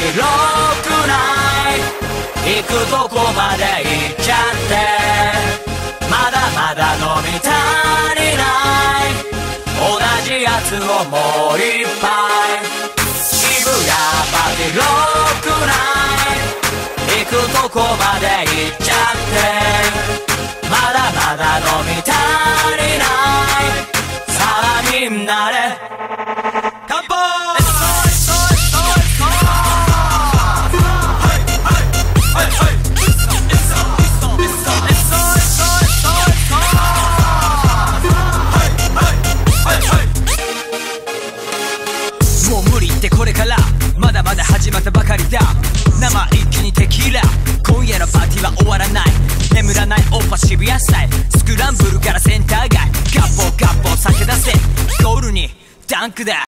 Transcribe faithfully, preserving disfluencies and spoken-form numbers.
じろくない行くとこまで行っちゃってまだまだ飲み足りない同じやつをもう一杯渋谷パティロックナイト行くとこまで行っちゃってまだまだ飲み足りないさあみんなで乾杯もう無理ってこれからまだまだ始まったばかりだ生一気にテキーラ今夜のパーティーは終わらない眠らないオーパ渋谷スタイルスクランブルからセンター街ガッポガッポ酒出せゴールにダンクだ